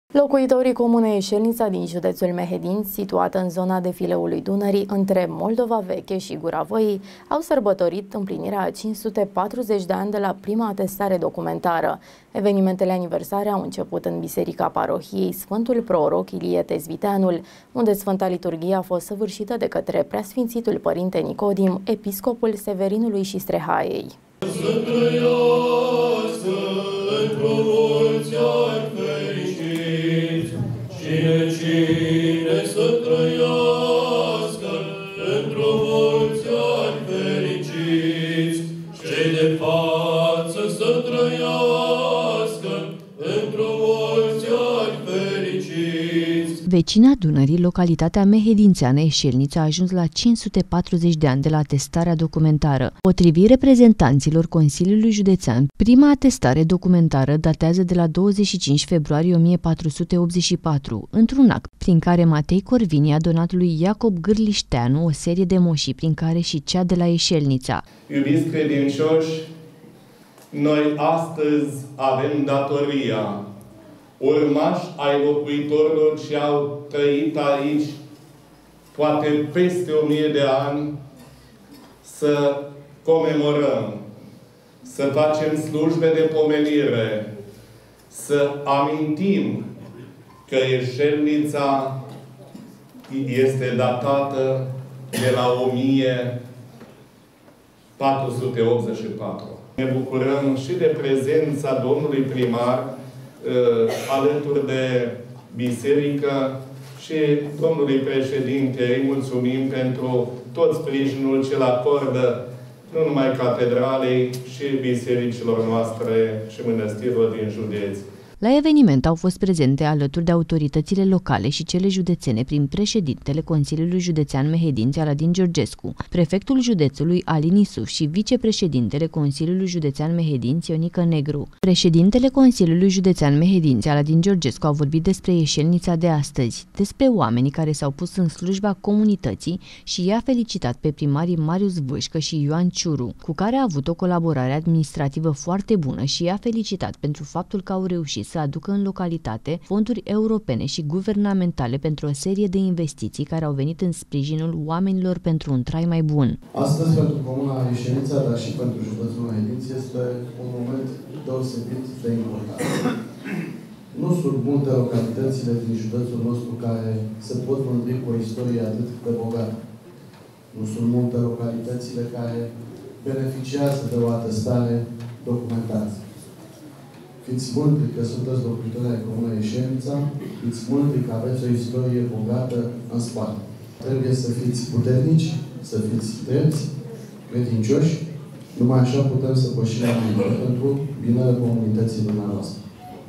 Locuitorii comunei Eșelnița din județul Mehedinți, situată în zona defileului Dunării, între Moldova Veche și Gura Văii, au sărbătorit împlinirea a 540 de ani de la prima atestare documentară. Evenimentele aniversare au început în Biserica Parohiei Sfântul Proroc Ilie Tezviteanul, unde Sfânta Liturghie a fost săvârșită de către Preasfințitul Părinte Nicodim, episcopul Severinului și Strehaiei. Să trăiască într-o mulți ani fericiți, cine să trăiască într-o mulți ani fericiți, cei de față să trăiască într-o mulți ani fericiți. Vecina Dunării, localitatea mehedințeană Eșelnița a ajuns la 540 de ani de la atestarea documentară. Potrivit reprezentanților Consiliului Județean, prima atestare documentară datează de la 25 februarie 1484, într-un act prin care Matei Corvini a donat lui Iacob Gârlișteanu o serie de moșii, prin care și cea de la Eșelnița. Iubiți credincioși, noi astăzi avem datoria, urmași ai locuitorilor ce au trăit aici poate peste 1000 de ani, să comemorăm, să facem slujbe de pomenire, să amintim că Eșelnița este datată de la 1484. Ne bucurăm și de prezența domnului primar alături de biserică și domnului președinte. Îi mulțumim pentru tot sprijinul ce-l acordă nu numai catedralei, și bisericilor noastre și mănăstirilor din județ. La eveniment au fost prezente alături de autoritățile locale și cele județene prin președintele Consiliului Județean Mehedinți Aladin Georgescu, prefectul județului Alin Isuf și vicepreședintele Consiliului Județean Mehedinți Ionica Negru. Președintele Consiliului Județean Mehedinți Aladin Georgescu a vorbit despre Eșelnița de astăzi, despre oamenii care s-au pus în slujba comunității și i-a felicitat pe primarii Marius Vâșcă și Ioan Ciuru, cu care a avut o colaborare administrativă foarte bună, și i-a felicitat pentru faptul că au reușit să aducă în localitate fonduri europene și guvernamentale pentru o serie de investiții care au venit în sprijinul oamenilor pentru un trai mai bun. Astăzi, pentru Comuna Eșelnița, dar și pentru județul Mehedinți, este un moment deosebit de important. Nu sunt multe localitățile din județul nostru care se pot mândri cu o istorie atât de bogată. Nu sunt multe localitățile care beneficiază de o atestare documentară. Fiți mândri că sunteți locuitori ai Comunei Eșelnița, fiți mândri că aveți o istorie bogată în spate. Trebuie să fiți puternici, să fiți drepți, credincioși, numai așa putem să pășim la pentru binele comunității dumneavoastră.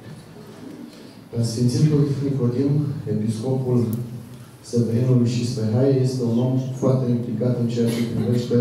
Preasfințitul Nicodim, episcopul Severinului și Strehaiei, este un om foarte implicat în ceea ce privește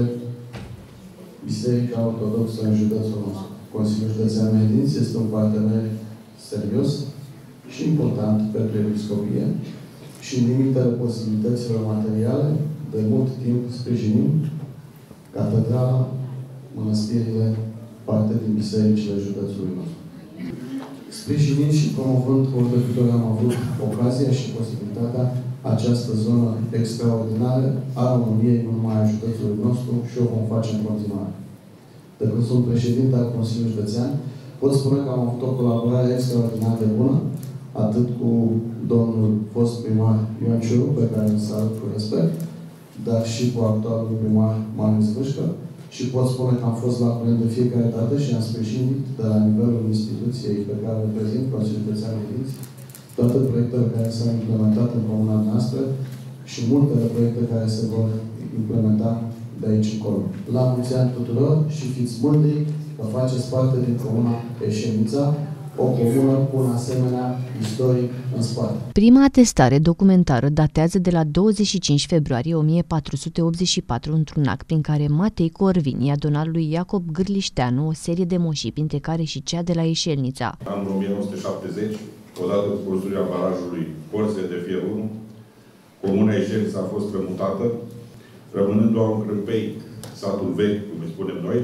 Biserica Ortodoxă în județul nostru. Consiliul Județean Mehedinți este un partener serios și important pentru episcopie și în limitele posibilităților materiale, de mult timp sprijinim catedrala, mănăstirile, parte din bisericile județului nostru. Sprijinind și promovând ori de câte ori am avut ocazia și posibilitatea, această zonă extraordinară a României, nu numai a județului nostru, și o vom face în continuare. De când sunt președinte al Consiliului Județean, pot spune că am avut o colaborare extraordinar de bună, atât cu domnul fost primar Ioan Ciuru, pe care îl salut cu respect, dar și cu actualul primar Marius Vâșcă, și pot spune că am fost la curent de fiecare dată și am sprijinit de la nivelul instituției pe care o reprezint, Consiliul Județean Mehedinți, toate proiectele care s-au implementat în comuna noastră și multele proiecte care se vor implementa de aici încolo. La mulți ani tuturor și fiți mândri că faceți parte din Comuna Eșelnița, o comună cu un asemenea istoric în spate. Prima atestare documentară datează de la 25 februarie 1484, într-un act prin care Matei Corvini a donat lui Iacob Gârlișteanu o serie de moșii, printre care și cea de la Eșelnița. Anul 1970, odată cu construirea barajului Corse de Fier 1, Comuna Eșelnița a fost strămutată, rămânând doar un crâmpei, satul vechi, cum îi spunem noi.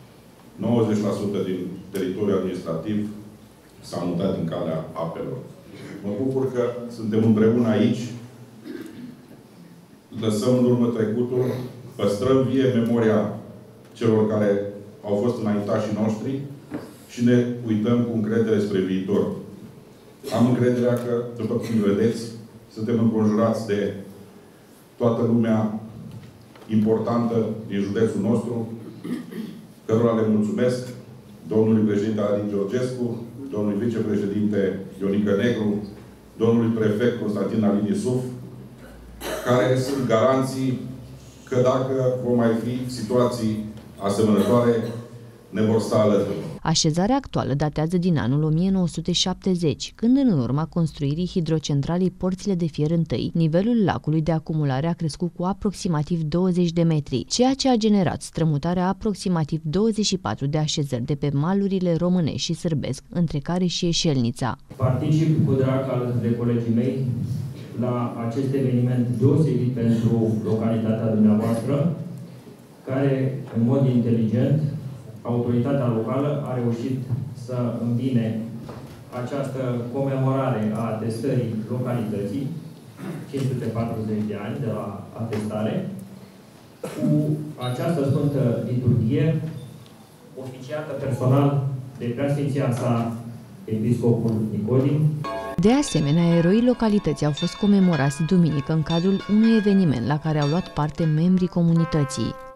90% din teritoriul administrativ s-a mutat în calea apelor. Mă bucur că suntem împreună aici, lăsăm în urmă trecutul, păstrăm vie memoria celor care au fost înaintașii noștri și ne uităm cu încredere spre viitor. Am încrederea că, după cum vedeți, suntem înconjurați de toată lumea importantă din județul nostru, cărora le mulțumesc, domnului președinte Alin Georgescu, domnului vicepreședinte Ionică Negru, domnului prefect Constantin Alin Isuf, care sunt garanții că dacă vor mai fi situații asemănătoare, ne vor sta alături. Așezarea actuală datează din anul 1970, când în urma construirii hidrocentralei Porțile de Fier I, nivelul lacului de acumulare a crescut cu aproximativ 20 de metri, ceea ce a generat strămutarea aproximativ 24 de așezări de pe malurile românești și sârbesc, între care și Eșelnița. Particip cu drag alături de colegii mei la acest eveniment deosebit pentru localitatea dumneavoastră, care, în mod inteligent, autoritatea locală a reușit să îmbine această comemorare a atestării localității, 540 de ani de la atestare, cu această Sfântă Liturghie, oficiată personal de Preasfinția sa Episcopul Nicodim. De asemenea, eroii localității au fost comemorați duminică în cadrul unui eveniment la care au luat parte membrii comunității.